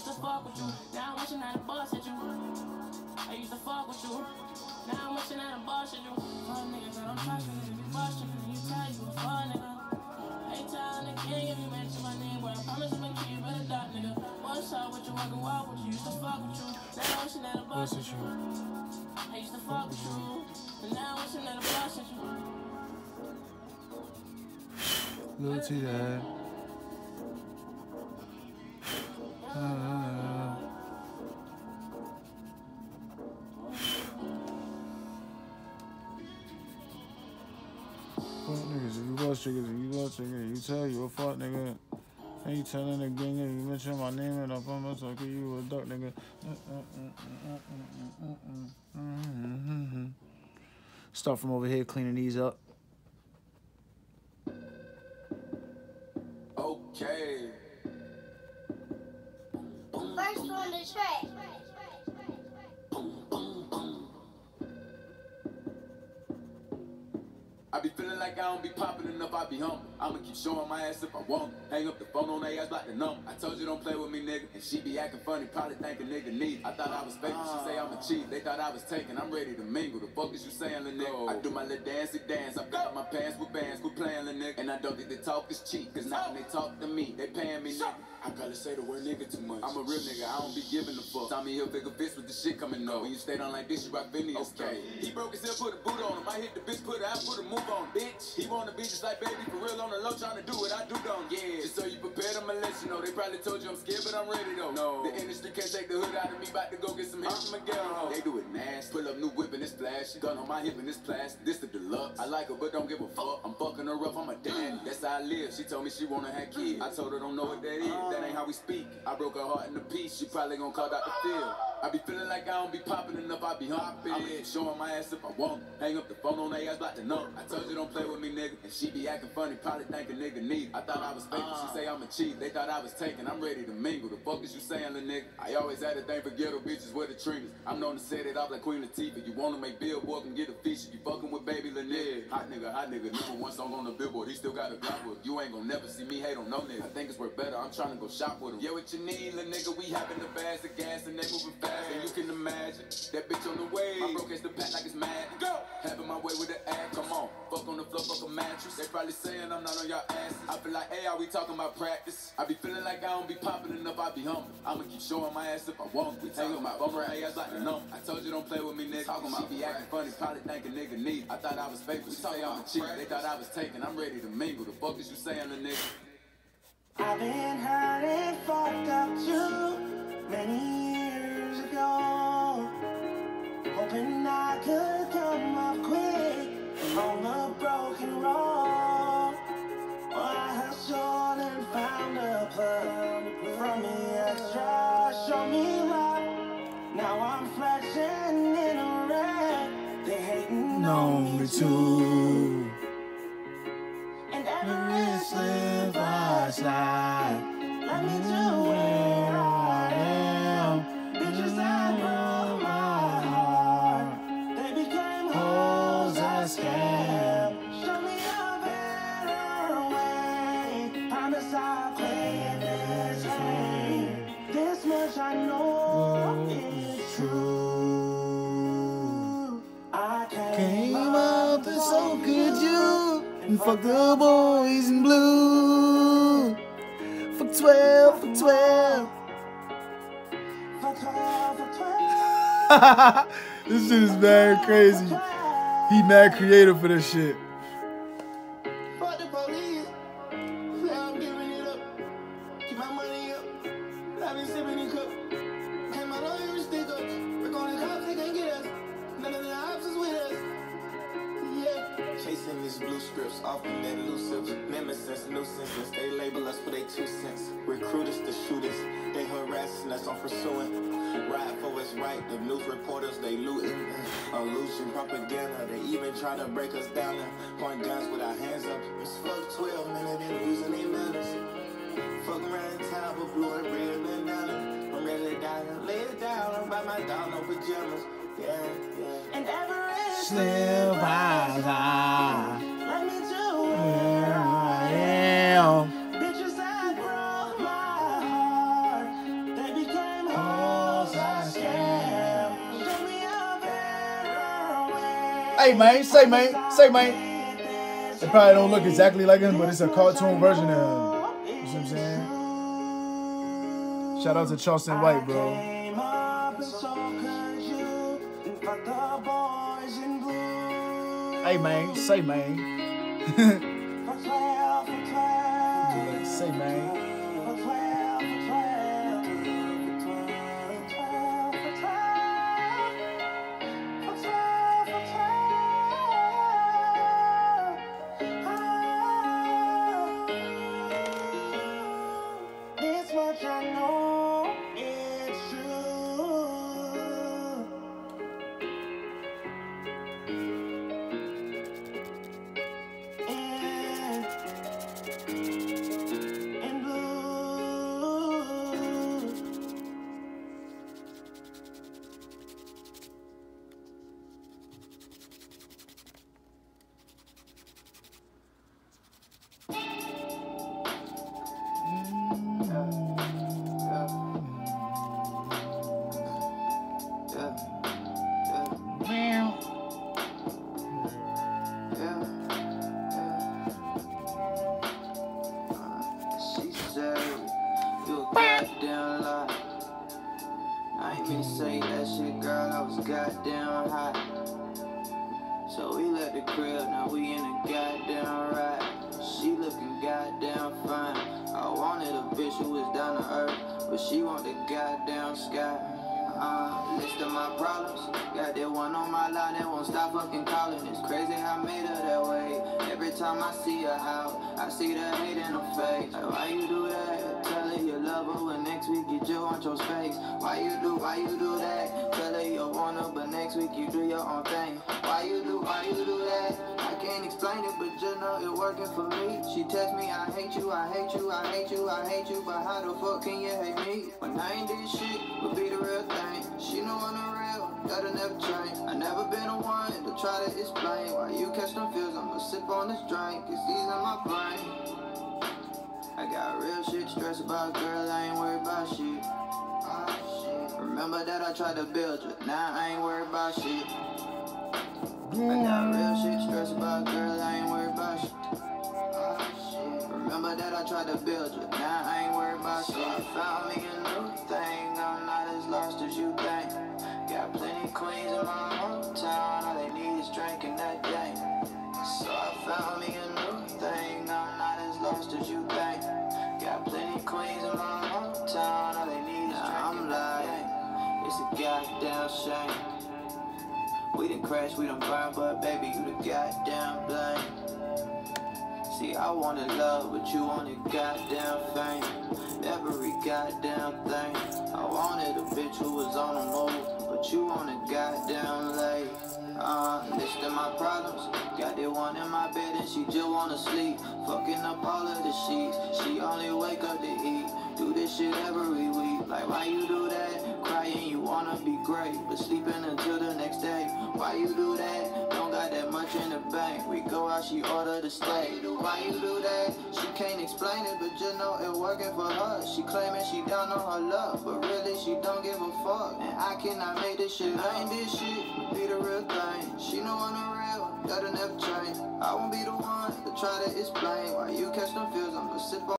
used to fuck with you. Now I'm wishing that I busted you. I used to fuck with you. Now I'm wishing that I busted you. Fuck niggas that don't trust you. You busted you. You tell you a fuck nigga. I ain't telling the king if you mention my name, boy. I promise I'm gonna keep you better dot, nigga. What's up with you? I go out with you. Used to fuck with you. Now I'm wishing that I busted you. I used to fuck with you. And now I'm wishing that I busted you. Little T Dad. Fuck niggas, if you bust chickens, you tell you a fuck nigga. And you telling the gang, you mention my name and I promise I'll give you a duck nigga. Start from over here, cleaning these up. Okay. First on the track. I be feeling like I don't be popping enough, I be humble. I'ma keep showing my ass if I want. Hang up the phone on their ass like the number. I told you don't play with me, nigga. And she be acting funny, probably think a nigga need. I thought I was faking, she say I'm a cheat. They thought I was taking, I'm ready to mingle. The fuck is you saying, lil' nigga? I do my little dancey dance. I got my pants with bands, quit playing, lil' nigga. And I don't think they talk is cheap, cause now when they talk to me, they paying me, nigga. I probably say the word nigga too much. I'm a real nigga, I don't be giving a fuck. Tommy Hilfiger fist with the shit coming up. When you stay down like this, you rock Phineas. Okay. He broke his hip, put a boot on him. I hit the bitch, put her out, put a move on, bitch. He wanna be just like baby, for real on the low, trying to do what I do, don't. Yeah. Just so you prepared, I'ma let you know. They probably told you I'm scared, but I'm ready though. No. The industry can't take the hood out of me, about to go get some hits from Miguel. They do it nasty. Pull up new whip and it's flashy. Gun on my hip and it's plastic. This the deluxe. I like her, but don't give a fuck. I'm fucking her up, I'm a daddy. That's how I live. She told me she wanna have kids. I told her don't know what that is. That ain't how we speak. I broke her heart in a piece. She probably gonna call Dr. Phil. I be feeling like I don't be popping enough. I be hopping. I be showing my ass if I want. Hang up the phone on their ass like the number. I told you don't play with me, nigga. And she be acting funny, probably think a nigga need. I thought I was faking. She say I'm a cheat. They thought I was taking. I'm ready to mingle. The fuck is you saying, lil' nigga? I always had a thing for ghetto bitches with the triggers. I'm known to set it off like Queen Latifah. You wanna make Billboard, can get a feature. You fucking with baby lil' nigga. Hot nigga. Number one song on the Billboard. He still got a Glock with. You ain't gonna never see me hate on no nigga. I think it's worth better. I'm trying to go shop with him. Yeah, what you need, lil' nigga? We having the bags of gas and they moving fast. And you can imagine that bitch on the way. My bro gets the pack like it's mad. Go! Having my way with the ad. Come on. Fuck on the floor, fuck a mattress. They probably saying I'm not on your asses. I feel like, hey, are we talking about practice? I be feeling like I don't be popping enough, I be humble. I'ma keep showing my ass if I want. We hang up my bumper ass like the number. I told you don't play with me, nigga. Talking about she be acting funny, probably think a nigga need. I thought I was fake, but she say I'm a cheat. They thought I was taking, I'm ready to mingle. The fuck is you saying, lil' nigga? I've been hurt and fucked up too many years ago, hoping I could come up quick on the broken road. Well, I hustled and found a plug from me extra, show me love. Now I'm flexing in a wreck. They hating on me too. And every slip I slide, let me do where I am. Bitches that broke my heart, they became hoes I scam. Show me a better way. Promise I'll play this game. This much I know is true. I came up and so could you. And fuck the boys in blue. For 12, for 12. For 12, for 12. This shit is mad crazy. He mad creative for this shit. Fuck the police. Now I'm giving it up. Keep my money up. I've been sipping in cup. And my lawyer stick up. We're going to cops, they can't get us. None of the ops is with us. Chasing these blue scripts, often they're elusive. Nemesis, nuisance, they label us for their 2 cents. Recruiters, the shooters, they harassing us on pursuing. Ride for what's right, the news reporters, they looting. Illusion, propaganda, they even try to break us down. Point guns with our hands up. It's fuck 12, man, they been losing their manners. Fuck around town with blue and red bandanas. I'm ready to die, lay it down, I'm by my dog, no pajamas. Yeah, yeah. And every slip I slide, let me do where I am. Bitches that broke my heart, they became Hey man, say man. It probably don't look exactly like him, but it's a cartoon version of him. You know what I'm saying? Shout out to Charleston White, bro. Hey man, say man. Say man. This much I know it's true. And blue. She said, you a goddamn lie. I ain't mean to say that shit, girl, I was goddamn hot. So we left the crib, now we in a goddamn ride. She looking goddamn fine. I wanted a bitch who was down to earth, but she want the goddamn sky. List of my problems. Got that one on my line that won't stop fucking calling. It's crazy how I made her that way. Every time I see her out, I see the hate in her face. Like, why you do that? Tell her you love her, but next week you just want your space. Why you do that? Tell her you want her, but next week you do your own thing. Why you do that? I can't explain it, but just know it working for me. She text me, I hate you, I hate you, I hate you, I hate you, but how the fuck can you hate me? When I ain't did shit, would be the real thing. She know I'm the real, that'll never change. I never been the one to try to explain why you catch them feels. I'ma sip on this drink, it's easy in my brain. I got real shit stressed about, girl, I ain't worried about shit. Remember that I tried to build you, now I ain't worried about shit. I got real shit stressed about, girl, I ain't worried about shit. Remember that I tried to build you, now I ain't worried about shit. I found me a new thing, I'm not as lost as you think. Got plenty queens in my hometown, all they need is drinking that day. So I found me a new thing, I'm not as lost as you think. Got plenty queens in my hometown, all they need is drinking. I'm like, it's a goddamn shame. We done crashed, we done burned, but baby, you the goddamn blame. See, I wanted love, but you wanted goddamn fame. Every goddamn thing. I wanted a bitch who was on the move, but you wanted goddamn late. List of my problems. Got that one in my bed and she just wanna sleep. Fucking up all of the sheets. She only wake up to eat. Do this shit every week. Like, why you do that? Crying, you wanna be great, but sleeping until the next day. Why you do that? Don't got that much in the bank. We go out, she order the steak. Why you do that? She can't explain it, but just know it working for her. She claiming she down on her luck, but really she don't give a fuck. And I cannot make this shit. I ain't this shit, be the real thing. She know I'm the real, that'll never change. I won't be the one to try to explain why you catch them feels. I'ma sip on